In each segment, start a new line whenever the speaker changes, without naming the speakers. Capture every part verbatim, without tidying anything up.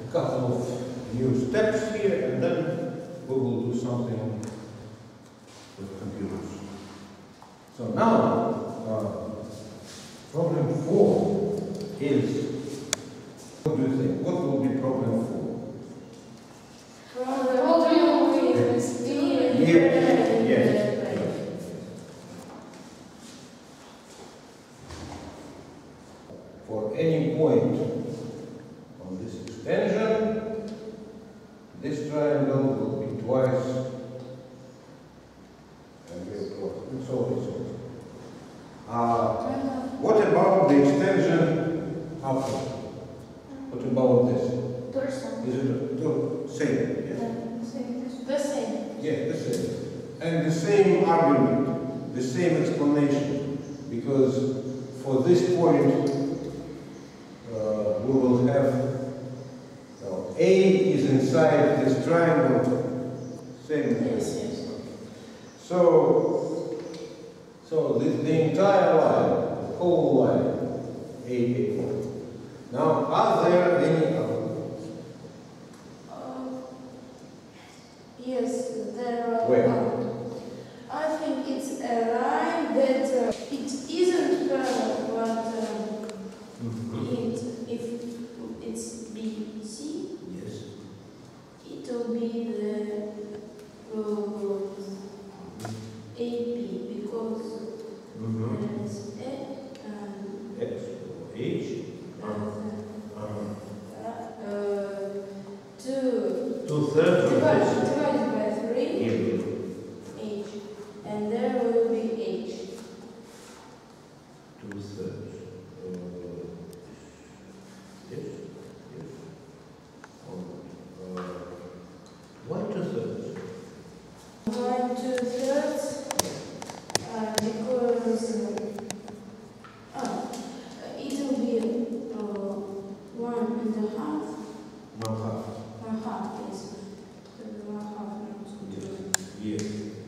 a couple of new steps here, and then we will do something with computers. So now, uh, problem four is, what do you think? What will be problem four?
From the volume with speed.
Yes, yes. For any point on this extension, this triangle will be twice, and we'll so and so. Uh, what about the extension after? What about this? Is it the same? Yes.
The same.
Yeah, the same. And the same argument, the same explanation, because for this point, uh, we will have uh, A is inside this triangle, same thing.
Yes, yes.
So, so the, the entire line, the whole line, A, A. Now, are there any other?
Yes, there are.
Where?
I think it's a line that uh, it isn't parallel, but um,
Mm-hmm.
it, if it's B C,
Yes.
it will be the uh, A B because
Mm-hmm.
there is A and
X or H.
uh,
Uh,
uh, two
Two thirds of
divided,
this.
divided by three.
Here.
H, and there will be H.
Two thirds. Uh, yes. Yes. Oh, uh, why two thirds?
One, two thirds, uh, because uh, uh, it will be uh, one and a half,
One half.
one half, yes. So one half not two.
Yes.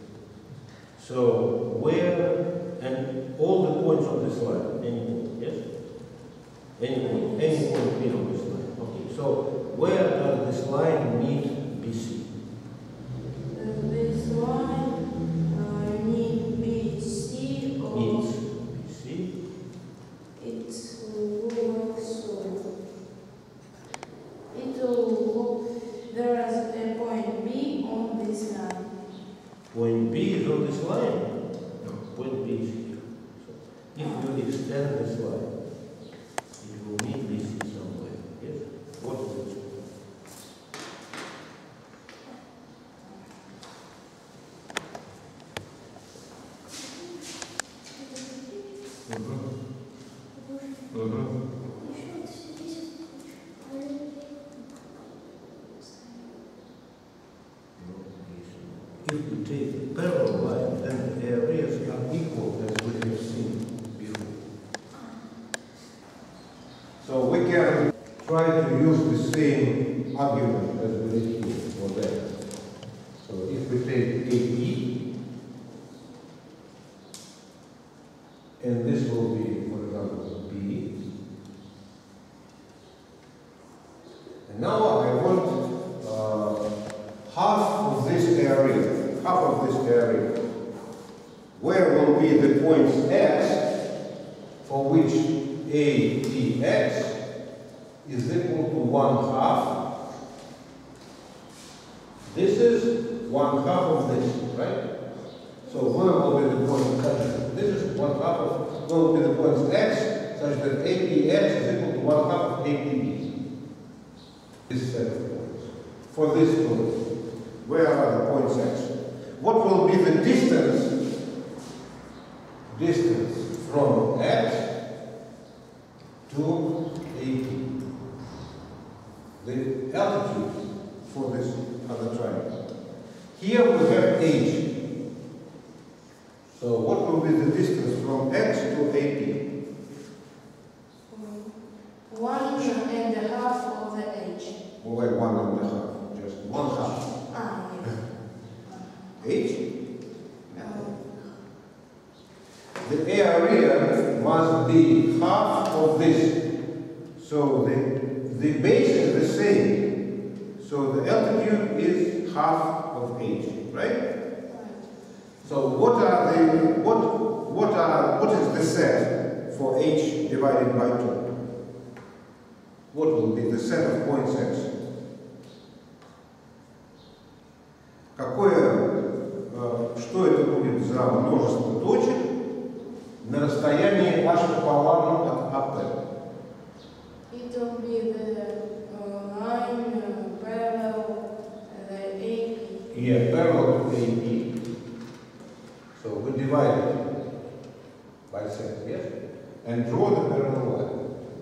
So where and all the points on this line, any point, yes? Any point, any point P on this line. Okay. So where does this line meet B C?
Uh, this line uh, need B C or
Meets B C.
it will look so. It will look, there is a point B on this line.
Point B is on this line. No, point B is here. So if you extend this line, it will meet B C somewhere. Yes? What is it? Mm-hmm. Mm-hmm. If we take parallel line, then the areas are equal as we have seen before. So we can try to use the same argument as we did here for that. So if we take A B, and this will be, for example, B, and now I want uh, half of this area, half of this area, where will be the points x, for which A D x is equal to one half. This is one half of this, right? So where will be the point? This is one half of, where will be the points x, such that A D x is equal to one half of A D b. This set of points. For this point, where are the points x? What will be the distance, distance from x to A D? The altitude for this other triangle. Here we have h. So what will be the distance from x to A D?
One and a half of the h.
Well, like one and a half, just one half.
Ah, yes.
H?
Um,
The area must be half of this. So the, the base is the same. half of H, right? So what are the what what are what is the set for H divided by two? What will be the set of points X? Какое, э, что это будет за множество точек на расстоянии h пополам от АП?
It will be the uh, line uh, parallel uh, the A P.
Yeah, parallel to A P. So we divide it by set, yes? And draw the parallel line.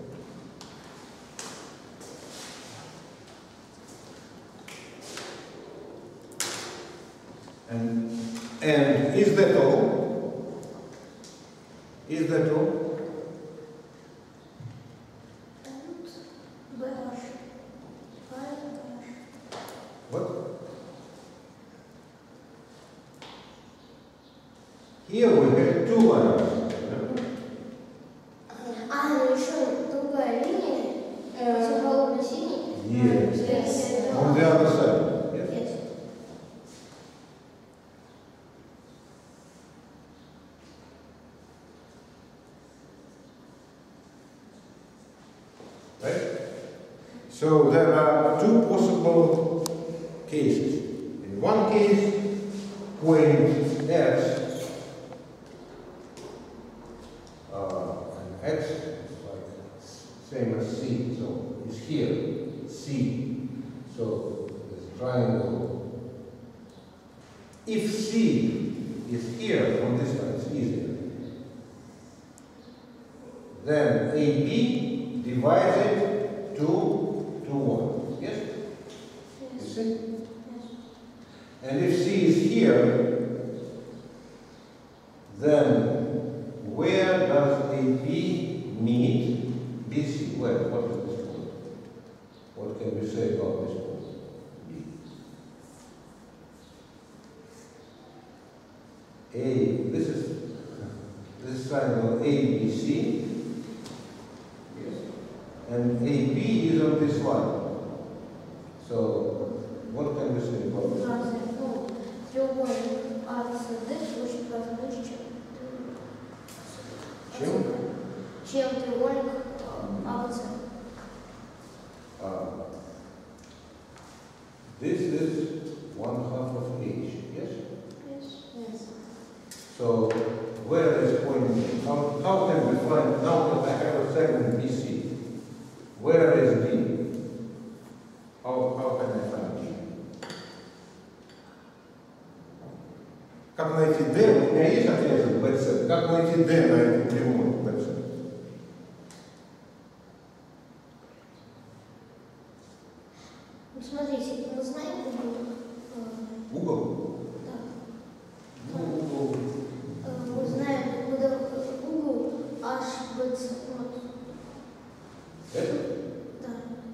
And, and is that all? Is that all? What? Here we have two lines.
А, ну еще другая линия, противоположно-синий.
Yes.
Yes.
On the other side. Yes.
Yes.
Right? So there are two possible cases. In one case, point S, uh, and X is like same as C, so it's here, C. So this triangle. If C is here on this side, it's easier. Then A B divides it two to one. Yes? You
Yes.
see?
Yes.
And if C is here, then where does A B meet B C? Where? What is this point? What can we say about this point? B. A, this is this triangle A B C. Yes. And A B is on this line. So, what can we say about this?
Разные. Ну, треугольник А С Д очень больше, чем
Чем?
чем треугольник А Б С.
Uh, this is one half of H, yes?
Yes.
Yes.
So, where is point B? How, how can we find, now that I have a segment B C, where is B? How, how can I find B? Как найти D? У меня есть отрезок B C. Как найти D на этой прямой B C?
Ну, смотрите, мы знаем угол. э,
Угол?
Да.
Ну, угол.
Э, Мы знаем угол, угол H B C. Вот.
Это?
Да.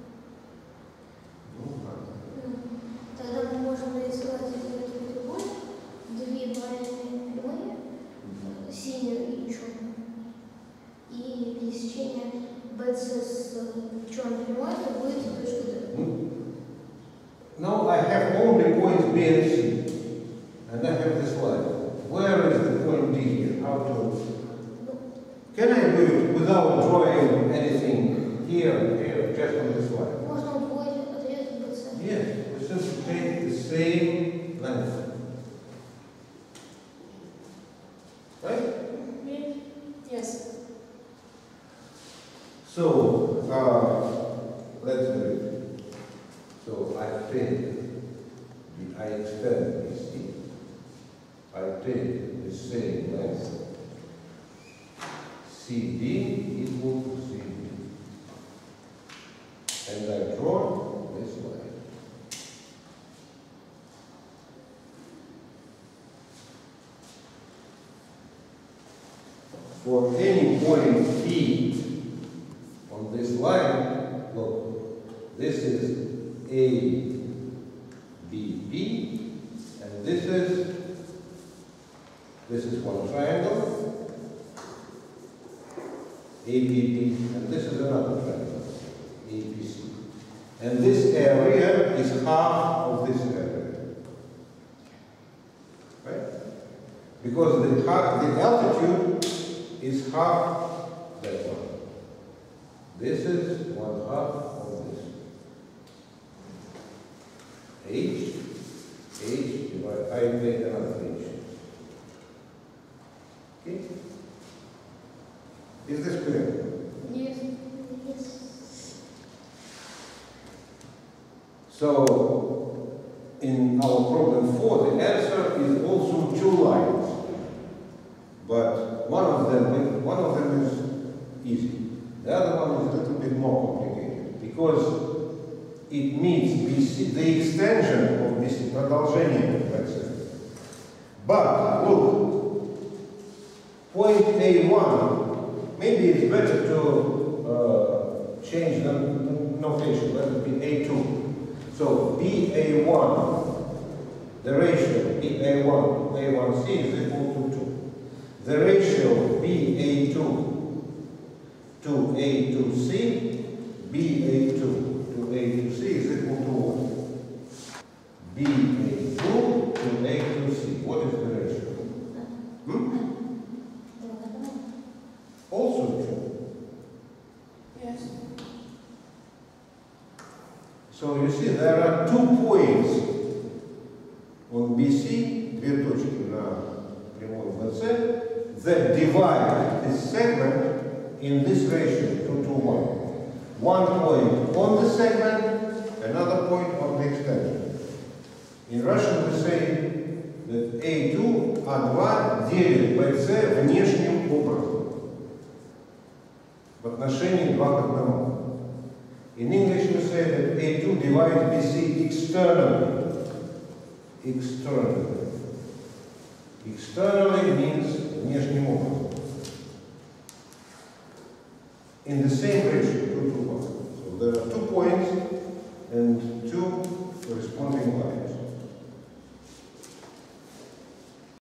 Ну, ладно.
Ну, тогда мы можем нарисовать этот треугольник, две параллельные прямые, э, синюю и черную. И пересечение B C с э, черной прямой это будет точка D.
Hmm? Now I have only points B and C, and I have this line. Where is the point D here? How to? Can I do it without drawing anything here and here, just on this line?
Можно удвоить отрезок B C.
Yes, we simply take the same length. Right?
Yes.
So, uh, let's do it. So I take, I extend B C, I take the same length, C D equal to C D, and I draw this line. For any point P on this line, look, this is A, B, B, and this is, this is one triangle, A, B, B, and this is another triangle, A, B, C. And this area is half of this area. Because the, half, the altitude is half that one. This is one half of this. H, H divided, I make another H. Okay? Is this clear?
Yes. Yes.
So, in our problem four, the answer is also two lines. But one of them, one of them is easy. The other one is a little bit more complicated because it means B C, the extension of B C, продолжение, let's say. But look, point A one, maybe it's better to uh, change the notation. Let it be A two. So B A one, the ratio B A one, A one C is equal to two. The ratio B A two to A two C, B A two to A two C is equal to what? B A two to A two C. What is the ratio? Hmm? Also two.
Yes.
So you see there are two points on B C, две точки на прямой B C, that divide this segment in this ratio two to one. One point on the segment, another point on the extension. In Russian we say that A two, A два делит B C внешним образом. В отношении два к одному. In English we say that A two divides B C externally. Externally. Externally means внешним образом. In the same ratio, two to one. So there are two points, and